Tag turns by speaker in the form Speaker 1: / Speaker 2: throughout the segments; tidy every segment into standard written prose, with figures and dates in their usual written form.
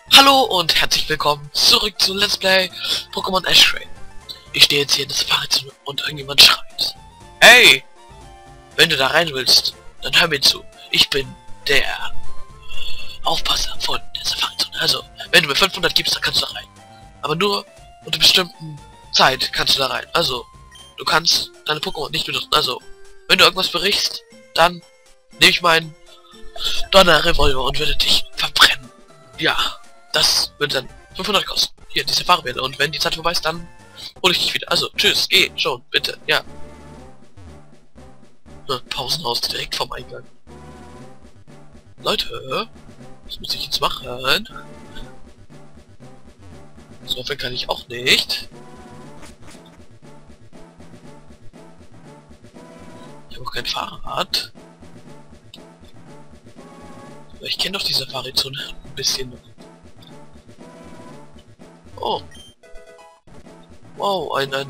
Speaker 1: Hallo und herzlich willkommen zurück zu Let's Play Pokémon Ash Ray. Ich stehe jetzt hier in der Safari-Zone und irgendjemand schreit: Hey! Wenn du da rein willst, dann hör mir zu. Ich bin der Aufpasser von der Safari-Zone. Also, wenn du mir 500 gibst, dann kannst du da rein. Aber nur unter bestimmten Zeit kannst du da rein. Also, du kannst deine Pokémon nicht benutzen. Also, wenn du irgendwas berichst, dann nehme ich meinen Donnerrevolver und würde dich verbrennen. Ja. Das würde dann 500 kosten. Hier, diese Fahrräder. Und wenn die Zeit vorbei ist, dann hole ich dich wieder. Also, tschüss, geh schon, bitte, ja. Pausenhaus direkt vom Eingang. Leute, was muss ich jetzt machen? So viel kann ich auch nicht. Ich habe auch kein Fahrrad. Ich kenne doch die Safari-Zone ein bisschen noch. Oh. Wow, ein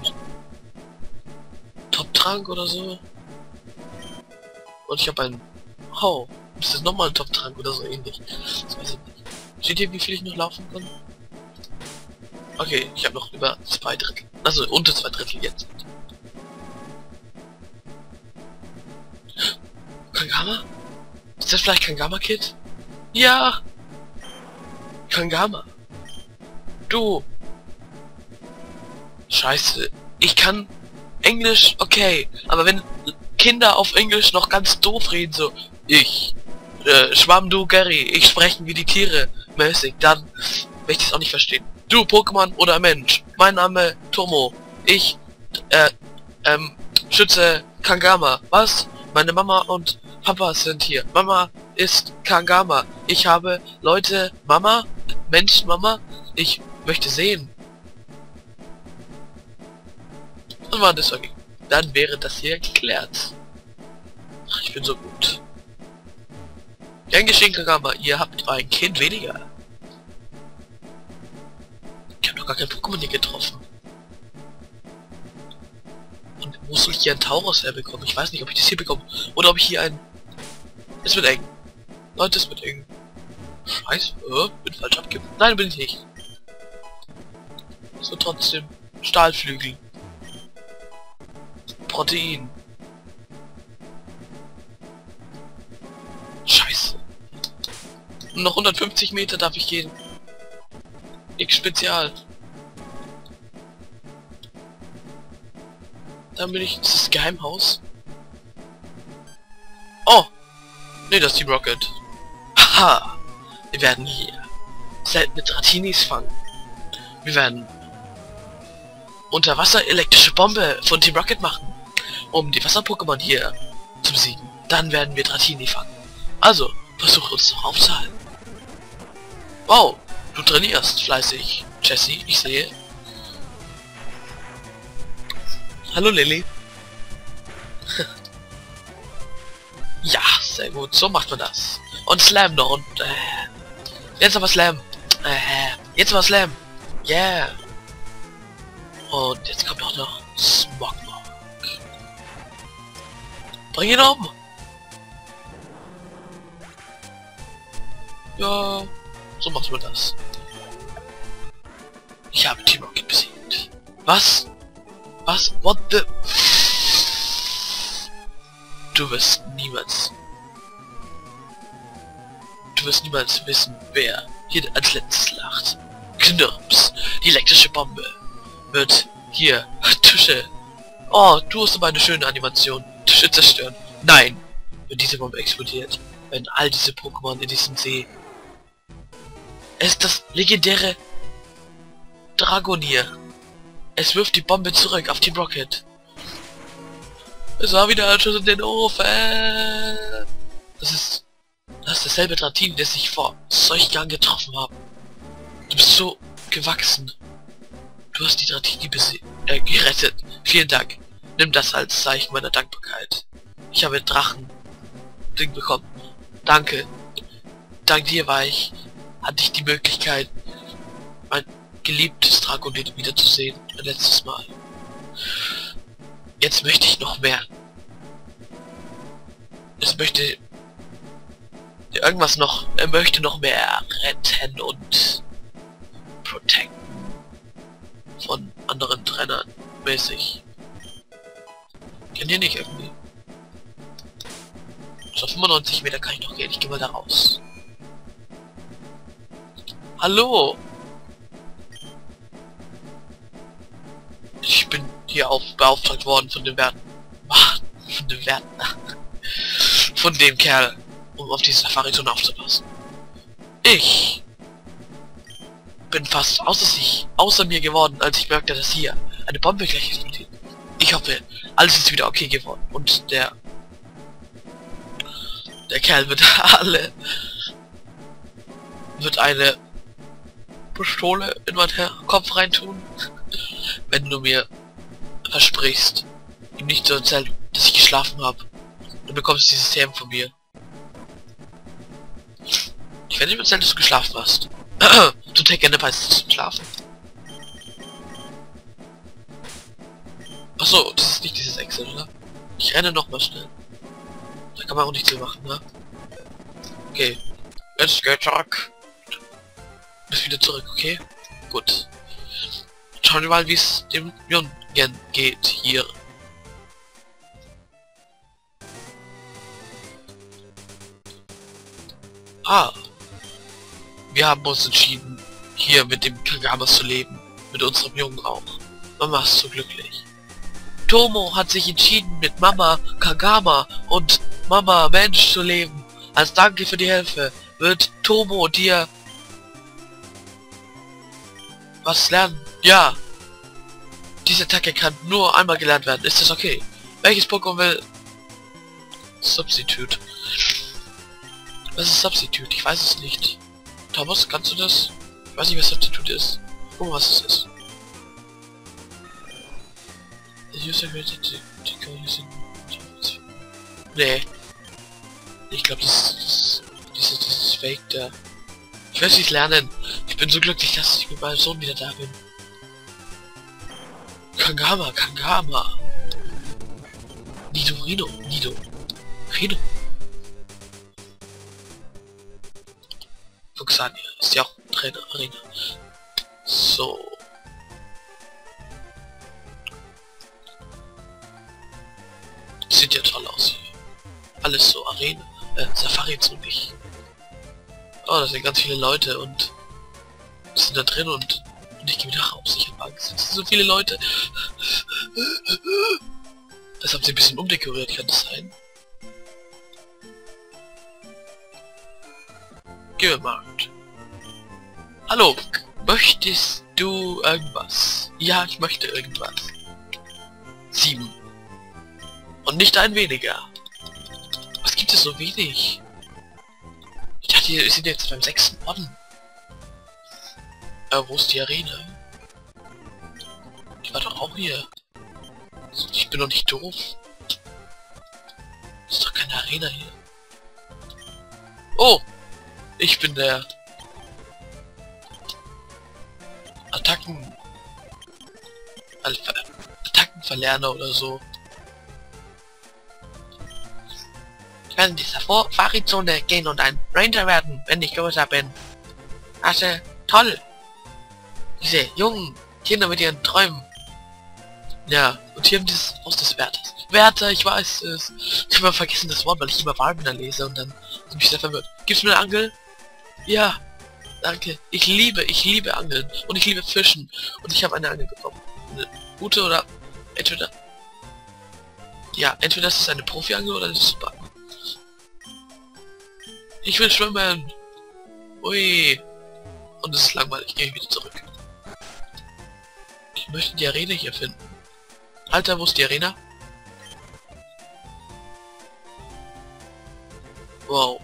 Speaker 1: Top-Trank oder so. Und ich habe ein... Oh, ist das nochmal ein Top-Trank oder so ähnlich? Das weiß ich nicht. Steht hier, wie viel ich noch laufen kann? Okay, ich habe noch über 2 Drittel. Also unter 2 Drittel jetzt. Kangama? Ist das vielleicht Kangama-Kid? Ja! Kangama. Du! Scheiße. Ich kann Englisch, okay. Aber wenn Kinder auf Englisch noch ganz doof reden, so Schwamm, du, Gary, ich sprechen wie die Tiere mäßig, dann werde ich das auch nicht verstehen. Du, Pokémon oder Mensch, mein Name Tomo. Ich, schütze Kangama. Was? Meine Mama und Papa sind hier. Mama ist Kangama. Ich habe Leute, Mama, Mensch, Mama, ich möchte sehen. Und war das okay. Dann wäre das hier geklärt. Ach, ich bin so gut. Gern geschehen, Kangama. Ihr habt ein Kind weniger. Ich habe noch gar kein Pokémon hier getroffen. Und wo soll ich hier ein Tauros herbekommen? Ich weiß nicht, ob ich das hier bekomme. Oder ob ich hier ein... Es wird eng. Leute, es wird eng. Scheiße. Bin falsch abgegeben. Nein, bin ich nicht. So, trotzdem. Stahlflügel. Protein. Scheiße. Und noch 150 Meter darf ich gehen. X Spezial. Dann bin ich... Ist das Geheimhaus? Oh! Ne, das ist Team Rocket. Haha! Wir werden hier seltene Dratinis fangen. Wir werden Unterwasser elektrische Bombe von Team Rocket machen, um die Wasser-Pokémon hier zu besiegen. Dann werden wir Dratini fangen. Also, versuche uns doch aufzuhalten. Wow, du trainierst fleißig, Jessie, ich sehe. Hallo Lilly. Ja, sehr gut, so macht man das. Und Slam noch und jetzt aber Slam. Jetzt aber Slam. Yeah. Und jetzt kommt auch noch Smogmog. Bring ihn um. Ja, so macht man das. Ich habe Team Rocket besiegt. Was? Was? What the... Du wirst niemals wissen, wer hier als letztes lacht. Knirps, die elektrische Bombe wird hier Tische. Oh, du hast aber eine schöne Animation. Tische zerstören. Nein, wenn diese Bombe explodiert, wenn all diese Pokémon in diesem See. Es ist das legendäre Dragonier. Es wirft die Bombe zurück auf Team Rocket. Es war wieder ein Schuss in den Ofen. Das ist dasselbe Dratini, das ich vor solchen Jahren getroffen habe. Du bist so gewachsen. Du hast die Dratini gerettet. Vielen Dank. Nimm das als Zeichen meiner Dankbarkeit. Ich habe Drachen-Ding bekommen. Danke. Dank dir hatte ich die Möglichkeit, mein geliebtes Dragonid wiederzusehen. Ein letztes Mal. Jetzt möchte ich noch mehr. Es möchte irgendwas noch, er möchte noch mehr retten und protecten. Von anderen Trennern mäßig. Kennt ihr nicht irgendwie? So 95 Meter kann ich noch gehen. Ich gehe mal da raus. Hallo! Ich bin hier beauftragt worden von dem Werten. Von dem Werten. Von dem Kerl, um auf die Safari-Zone aufzupassen. Ich bin fast außer mir geworden, als ich merkte, dass hier eine Bombe gleich explodiert. Ich hoffe, alles ist wieder okay geworden. Und der Kerl wird eine Pistole in meinen Kopf reintun, wenn du mir versprichst, ihm nicht zu erzählen, dass ich geschlafen habe. Du bekommst dieses System von mir. Ich werde nicht erzählen, dass du geschlafen hast. Du take gerne weißt zum Schlafen. Achso, das ist nicht dieses Exit, oder? Ich renne noch mal schnell. Da kann man auch nichts mehr machen, ne? Okay. Jetzt geht zurück. Bis wieder zurück, okay? Gut. Schauen wir mal, wie es dem Jungen geht hier. Ah. Wir haben uns entschieden, hier mit dem Kagamas zu leben. Mit unserem Jungen auch. Mama ist so glücklich. Tomo hat sich entschieden, mit Mama Kagama und Mama Mensch zu leben. Als Danke für die Hilfe wird Tomo dir was lernen. Ja. Diese Attacke kann nur einmal gelernt werden. Ist das okay? Welches Pokémon will... Substitute. Was ist Substitute? Ich weiß es nicht. Thomas, kannst du das? Ich weiß nicht, was Substitute ist. Guck mal, was es ist. Nee. Ich glaube, das ist Fake da. Ich will es nicht lernen. Ich bin so glücklich, dass ich mit meinem Sohn wieder da bin. Kangama. Nido. Rino. Fuxania ist ja auch Trainer, Arena. So. Sieht ja toll aus hier. Alles so Arena. Safari zu nicht. Oh, da sind ganz viele Leute und sind da drin und ich gehe wieder raus. Ich habe Angst. Es sind so viele Leute. Das haben sie ein bisschen umdekoriert, kann das sein? Gemarkt. Hallo, möchtest du irgendwas? Ja, ich möchte irgendwas. 7. Und nicht ein weniger. Was gibt es so wenig? Ich dachte, wir sind jetzt beim 6. Orden. Wo ist die Arena? Ich war doch auch hier. Ich bin doch nicht doof. Ist doch keine Arena hier. Oh! Ich bin der Attackenverlerner oder so. Ich werde in die Safari-Zone gehen und ein Ranger werden, wenn ich größer bin. Also, toll! Diese jungen Kinder mit ihren Träumen. Ja, und hier haben dieses Haus des Wärters. Wärter, ich weiß es. Ich habe mal vergessen das Wort, weil ich immer Wagner lese und dann bin ich sehr verwirrt. Gibt's mir eine Angel? Ja, danke. Ich liebe Angeln und ich liebe Fischen und ich habe eine Angel bekommen. Eine gute oder entweder... Ja, entweder ist es eine Profi-Angel oder eine Super. Ich will schwimmen. Ui. Und es ist langweilig. Gehe ich wieder zurück. Ich möchte die Arena hier finden. Alter, wo ist die Arena? Wow.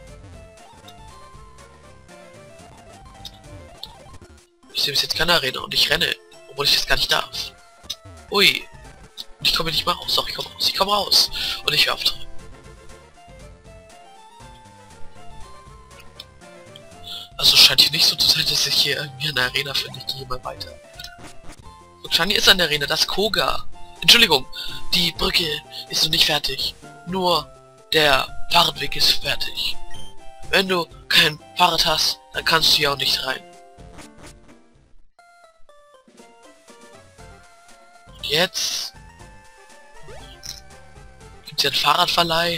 Speaker 1: Ich sehe bis jetzt keine Arena und ich renne, obwohl ich das gar nicht darf. Ui. Und ich komme nicht mal raus. Doch, ich komme raus. Und ich höre auf. Also scheint hier nicht so zu sein, dass ich hier irgendwie eine Arena finde. Ich gehe mal weiter. Wahrscheinlich ist eine Arena, das Koga. Entschuldigung, die Brücke ist noch nicht fertig. Nur der Fahrradweg ist fertig. Wenn du kein Fahrrad hast, dann kannst du hier auch nicht rein. Jetzt gibt's hier einen Fahrradverleih.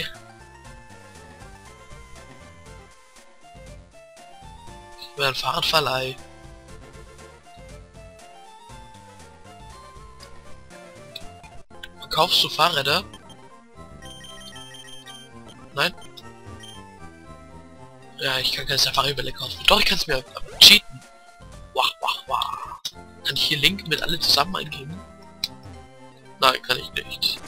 Speaker 1: Ein Fahrradverleih. Verkaufst du Fahrräder? Nein? Ja, ich kann keine Safari-Welle kaufen. Doch, ich kann es mir cheaten. Wah, wah, wah. Kann ich hier Link mit alle zusammen eingeben? Nein, kann ich nicht.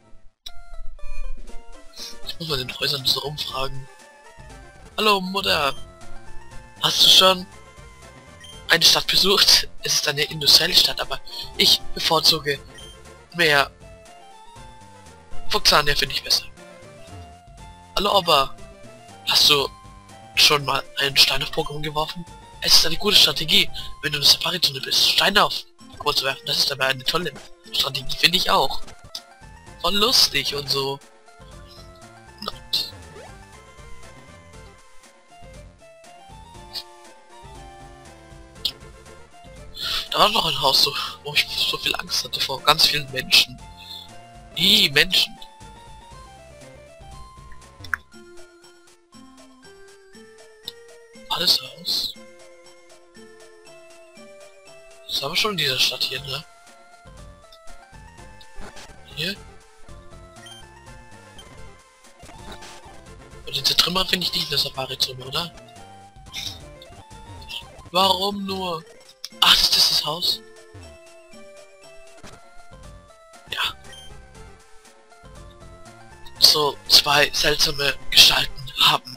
Speaker 1: Ich muss mal den Häusern so rumfragen. Hallo, Mutter. Hast du schon eine Stadt besucht? Es ist eine industrielle Stadt, aber ich bevorzuge mehr Fuchsania, finde ich besser. Hallo, Opa. Hast du schon mal einen Stein auf Pokémon geworfen? Es ist eine gute Strategie, wenn du in der Safari-Zone bist, Steine auf Pokémon zu werfen. Das ist aber eine tolle Strategie, finde ich auch. Voll lustig und so. Not. Da war noch ein Haus, wo ich so viel Angst hatte vor ganz vielen Menschen. Menschen. Alles aus. Das haben wir schon in dieser Stadt hier, ne? Hier. Und diese Trümmer finde ich nicht in der Safari-Zone, oder? Warum nur? Ach, das ist das Haus. Ja. So, zwei seltsame Gestalten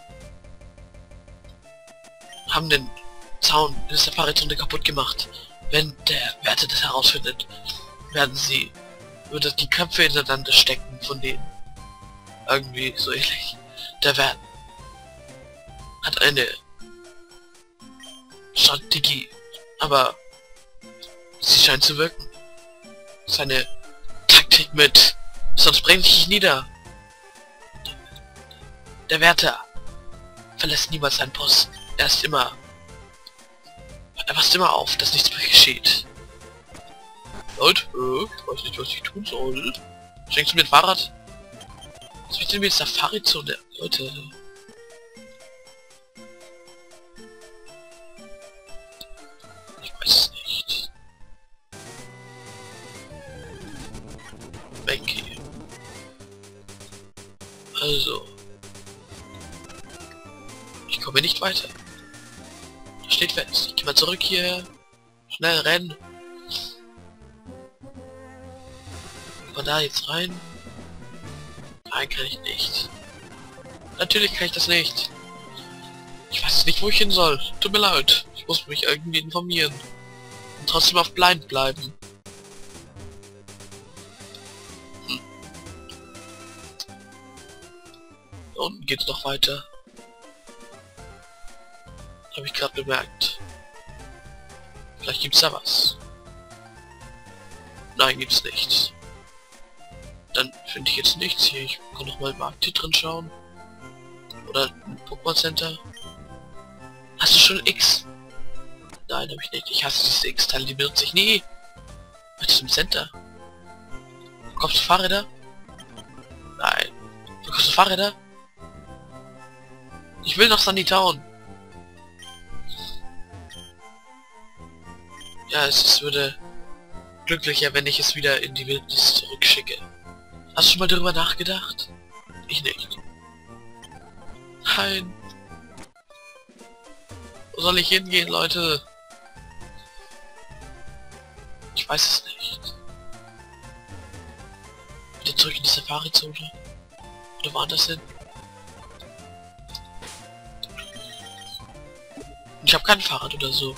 Speaker 1: haben den Zaun in der Safari-Zone kaputt gemacht. Wenn der Wärter das herausfindet, würde die Köpfe ineinander stecken von denen. Irgendwie so ähnlich. Der Wärter hat eine Strategie, aber sie scheint zu wirken. Seine Taktik mit sonst bringe ich dich nieder. Der Wärter verlässt niemals seinen Posten. Er passt immer auf, dass nichts mehr geschieht. Leute, ich weiß nicht, was ich tun soll. Schenkst du mir ein Fahrrad? Was will denn mit Safari-Zone? Leute. Ich weiß es nicht. Banky. Also. Ich komme nicht weiter. Das steht fest. Ich gehe mal zurück hier. Schnell rennen. Von da jetzt rein. Nein, kann ich nicht. Natürlich kann ich das nicht. Ich weiß nicht, wo ich hin soll. Tut mir leid. Ich muss mich irgendwie informieren. Und trotzdem auf blind bleiben. Da unten geht's noch weiter. Habe ich gerade bemerkt. Vielleicht gibt's da was. Nein, gibt's nicht. Dann finde ich jetzt nichts hier. Ich kann noch mal im Markt hier drin schauen. Oder ein Pokémon Center. Hast du schon X? Nein, habe ich nicht. Ich hasse diese X-Teile, die benutze ich nie. Was ist im Center? Verkaufst du Fahrräder? Nein. Verkaufst du Fahrräder? Ich will nach Sunny Town. Ja, es würde glücklicher, wenn ich es wieder in die Wildnis zurückschicke. Hast du schon mal darüber nachgedacht? Ich nicht. Nein. Wo soll ich hingehen, Leute? Ich weiß es nicht. Wieder zurück in die Safari-Zone? Oder woanders hin? Ich habe kein Fahrrad oder so.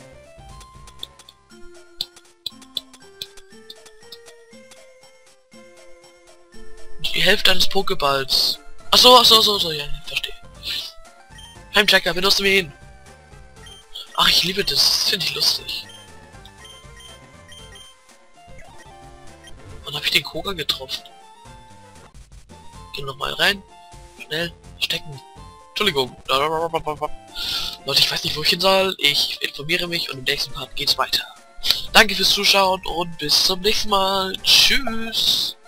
Speaker 1: Die Hälfte eines Pokeballs. Ach so, ja, verstehe. Heimchecker, benutzt du mir hin? Ach, ich liebe das finde ich lustig. Wann habe ich den Koga getroffen? Gehen wir mal rein. Schnell stecken. Entschuldigung. Leute, ich weiß nicht, wo ich hin soll. Ich informiere mich und im nächsten Part geht's weiter. Danke fürs Zuschauen und bis zum nächsten Mal. Tschüss.